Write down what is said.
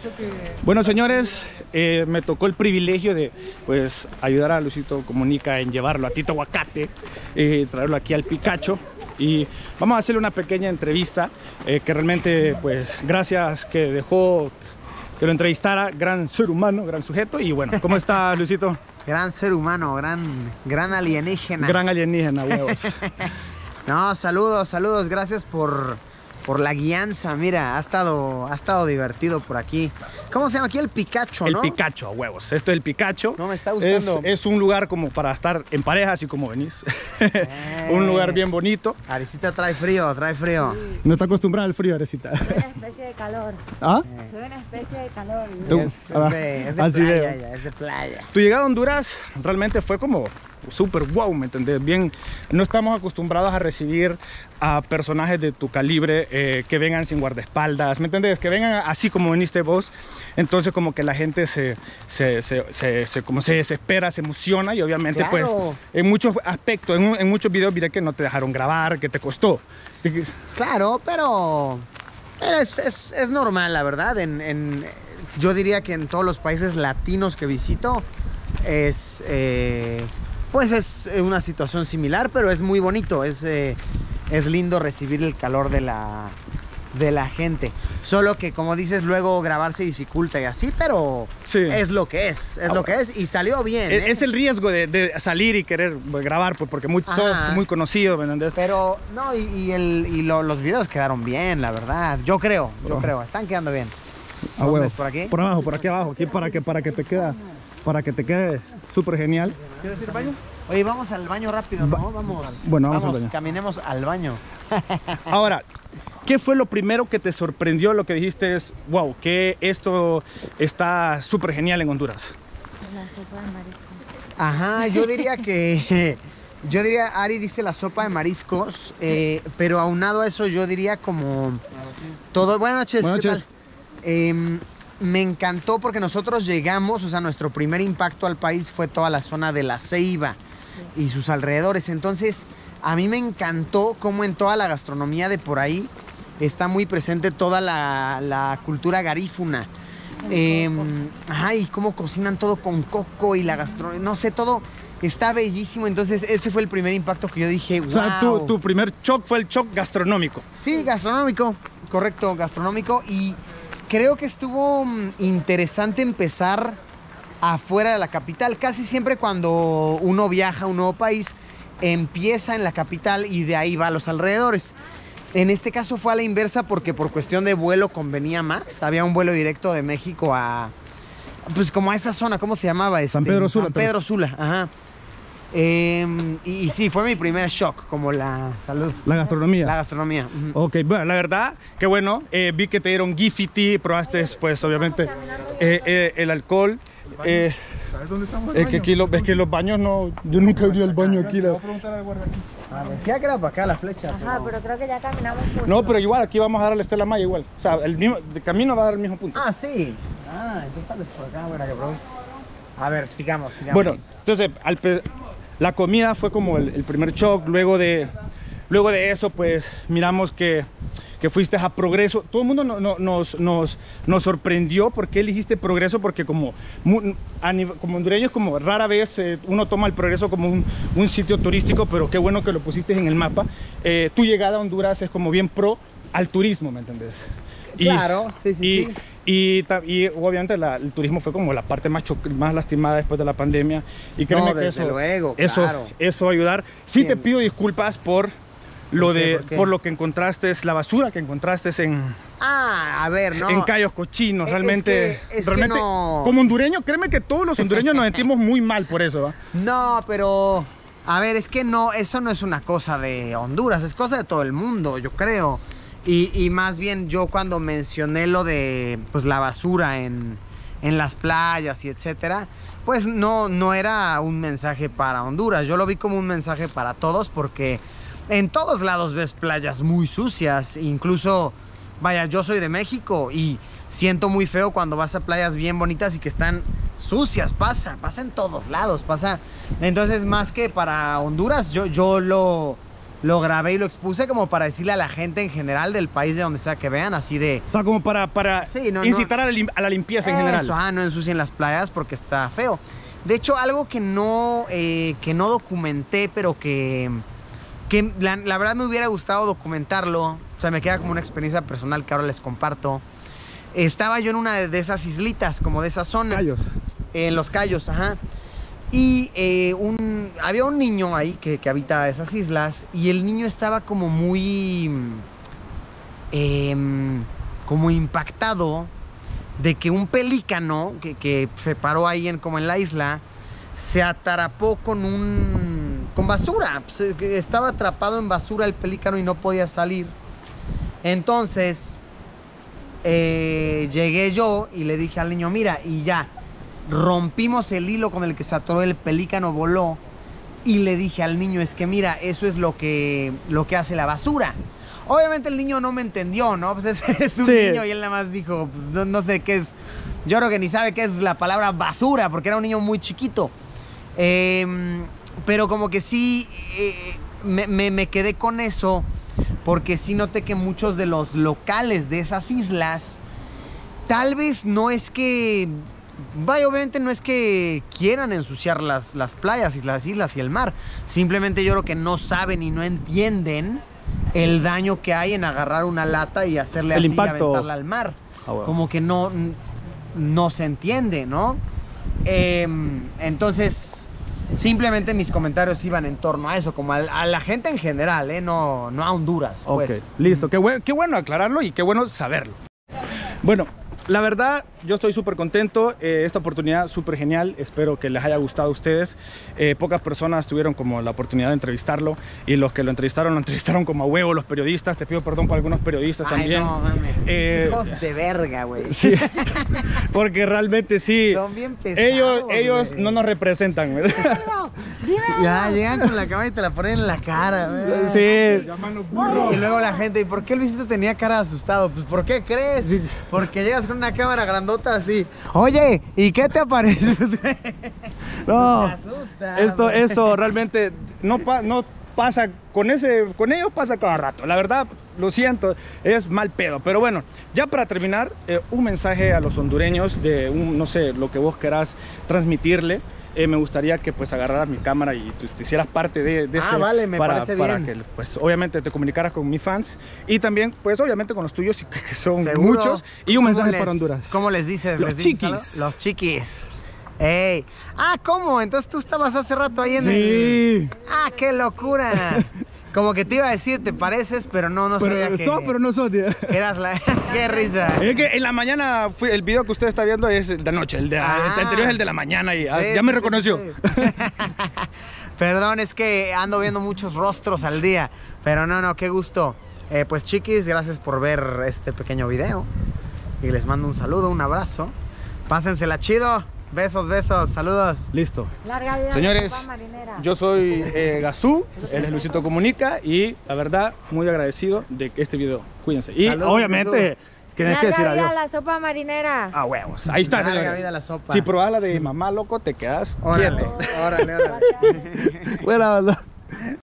Bueno, señores, me tocó el privilegio de pues ayudar a Luisito Comunica en llevarlo a Tito Aguacate, traerlo aquí al Picacho. Y vamos a hacerle una pequeña entrevista que realmente, pues, gracias que dejó que lo entrevistara, gran ser humano, gran sujeto. Y bueno, ¿cómo está, Luisito? Gran ser humano, gran alienígena. Gran alienígena, huevos. No, saludos, gracias por la guianza. Mira, ha estado divertido por aquí. ¿Cómo se llama aquí? El Picacho, ¿no? El Picacho, a huevos. Esto es el Picacho. No, me está gustando. Es un lugar como para estar en pareja, así como venís. Un lugar bien bonito. Arecita trae frío. Sí. No está acostumbrada al frío, Arecita. Soy una especie de calor. ¿Ah? Soy una especie de calor. Es de playa. Tu llegada a Honduras realmente fue como súper wow, ¿me entendés? Bien, no estamos acostumbrados a recibir a personajes de tu calibre que vengan sin guardaespaldas, ¿me entendés? Que vengan así como viniste vos. Entonces como que la gente se desespera, se emociona y obviamente claro. Pues en muchos aspectos, en muchos videos miré que no te dejaron grabar, que te costó. Claro, pero es normal, la verdad. Yo diría que en todos los países latinos que visito pues es una situación similar, pero es muy bonito, es lindo recibir el calor de la gente. Solo que, como dices, luego grabar se dificulta y así, pero sí. Es lo que es, lo que es y salió bien. Es el riesgo de salir y querer grabar, pues, porque sos muy conocido, ¿me entendés? Pero, no, los videos quedaron bien, la verdad. Yo creo, están quedando bien. ¿Dónde es? ¿Por aquí? Por abajo, por aquí abajo, aquí para que te quede súper genial. ¿Quieres ir al baño? Oye, vamos al baño rápido, ¿no? Vamos al baño. Caminemos al baño. Ahora, ¿qué fue lo primero que te sorprendió? Lo que dijiste es, wow, que esto está súper genial en Honduras. La sopa de marisco. Ajá, Ari dice la sopa de mariscos, pero aunado a eso yo diría como todo. Buenas noches, ¿qué tal? Me encantó porque nosotros llegamos, o sea, nuestro primer impacto al país fue toda la zona de La Ceiba y sus alrededores. Entonces, a mí me encantó cómo en toda la gastronomía de por ahí está muy presente toda la cultura garífuna. Y cómo cocinan todo con coco y la gastronomía, no sé, todo está bellísimo. Entonces, ese fue el primer impacto que yo dije, wow. O sea, tu primer shock fue el shock gastronómico. Sí, gastronómico, correcto, gastronómico. Y creo que estuvo interesante empezar afuera de la capital. Casi siempre cuando uno viaja a un nuevo país, empieza en la capital y de ahí va a los alrededores. En este caso fue a la inversa porque por cuestión de vuelo convenía más. Había un vuelo directo de México pues como a esa zona, ¿cómo se llamaba? San Pedro Sula. San Pedro Sula, ajá. Y sí, fue mi primer shock, como la salud. La gastronomía. La gastronomía. Ok, bueno, la verdad, que bueno, vi que te dieron Gifiti, probaste, pues, obviamente, el alcohol. ¿Sabes dónde estamos? Es que aquí los baños no, yo nunca abrí el baño aquí. Voy a preguntar al guardia aquí. Decía que era para acá la flecha. Ajá, pero creo que ya caminamos mucho. No, pero igual, aquí vamos a dar a la Estela Maya igual. O sea, el camino va a dar el mismo punto. Ah, sí. Entonces sales por acá, bueno, que pregunto. A ver, sigamos. Bueno, entonces, la comida fue como el primer shock. Luego de eso, pues, miramos que fuiste a Progreso. Todo el mundo nos sorprendió. ¿Por qué elegiste Progreso? Porque como hondureños, como rara vez uno toma el Progreso como un sitio turístico, pero qué bueno que lo pusiste en el mapa. Tu llegada a Honduras es como bien pro al turismo, ¿me entendés? Claro, sí. Y obviamente el turismo fue como la parte más lastimada después de la pandemia. Y créeme que eso ayudar. Sí, te pido disculpas por lo que encontraste, la basura que encontraste en Cayos Cochinos. Realmente, no. Como hondureño, créeme que todos los hondureños nos sentimos muy mal por eso, ¿va? No, pero a ver, es que no, eso no es una cosa de Honduras, es cosa de todo el mundo, yo creo. Y más bien yo cuando mencioné lo de pues la basura en las playas y etcétera, pues no era un mensaje para Honduras. Yo lo vi como un mensaje para todos porque en todos lados ves playas muy sucias. Incluso, vaya, yo soy de México y siento muy feo cuando vas a playas bien bonitas y que están sucias. Pasa en todos lados, pasa. Entonces, más que para Honduras, yo lo lo grabé y lo expuse como para decirle a la gente en general del país de donde sea que vean, así de... O sea, como para Sí, incitar a la limpieza en general. Eso, no ensucien las playas porque está feo. De hecho, algo que no documenté, pero que la verdad me hubiera gustado documentarlo, o sea, me queda como una experiencia personal que ahora les comparto. Estaba yo en una de esas islitas, como de esa zona. Cayos. En Los Cayos, ajá. Y había un niño ahí que habita esas islas y el niño estaba como muy como impactado de que un pelícano que se paró ahí como en la isla se atrapó con basura. Estaba atrapado en basura el pelícano y no podía salir. Entonces llegué yo y le dije al niño, mira, y ya rompimos el hilo con el que se atoró el pelícano, voló, y le dije al niño, es que mira, eso es lo que hace la basura. Obviamente el niño no me entendió, ¿no? Pues es un niño y él nada más dijo, pues no sé qué es, yo creo que ni sabe qué es la palabra basura, porque era un niño muy chiquito. Pero como que sí, me quedé con eso, porque sí noté que muchos de los locales de esas islas, tal vez no es que... Vaya, obviamente no es que quieran ensuciar las playas y las islas y el mar. Simplemente yo creo que no saben y no entienden el daño que hay en agarrar una lata y hacerle así y aventarla al mar. Bueno. Como que no se entiende, ¿no? Entonces, simplemente mis comentarios iban en torno a eso, como a la gente en general, no a Honduras. Ok, pues. Listo. Qué bueno aclararlo y qué bueno saberlo. Bueno, la verdad, yo estoy súper contento, esta oportunidad súper genial, espero que les haya gustado a ustedes. Pocas personas tuvieron como la oportunidad de entrevistarlo y los que lo entrevistaron como a huevo, los periodistas. Te pido perdón por algunos periodistas también. No mames, hijos de verga, güey. Sí, porque realmente sí, son bien pesados, ellos no nos representan. Ya llegan con la cámara y te la ponen en la cara, güey. Sí. Y luego la gente, ¿y por qué Luisito tenía cara de asustado? Pues ¿por qué crees? Sí. Porque llegas con una cámara grandota así. Oye, ¿y qué te parece? No, me asusta, esto realmente no pasa con ellos, pasa cada rato. La verdad, lo siento, es mal pedo. Pero bueno, ya para terminar, un mensaje a los hondureños de no sé, lo que vos querás transmitirle. Me gustaría que pues agarraras mi cámara y te hicieras parte de este. Vale, me parece bien. Para que pues obviamente te comunicaras con mis fans y también pues obviamente con los tuyos, que son ¿seguro? Muchos, y un mensaje para Honduras. ¿Cómo les dices? Los chiquis. Los chiquis. Ey. Ah, ¿cómo? Entonces tú estabas hace rato ahí en el... Ah, qué locura. Como que te iba a decir, te pareces, pero no sabía que... pero no sos, tío. Eras la... ¡Qué risa! Es que en la mañana, el video que usted está viendo es el de noche, el anterior es el de la mañana y ya me reconoció. Sí. Perdón, es que ando viendo muchos rostros al día, pero no, qué gusto. Pues chiquis, gracias por ver este pequeño video y les mando un saludo, un abrazo. Pásensela chido. Besos, saludos. Listo. Larga vida. Señores, Sopa marinera. yo soy Gazú, él es Luisito Comunica y la verdad, muy agradecido de este video. Cuídense. Y saludos, obviamente, tienes que decir adiós. La sopa marinera. Ah, huevos. Ahí está, larga señores. vida la sopa. Si probas la de mamá, loco, te quedas Órale. quieto. Órale. Buena onda.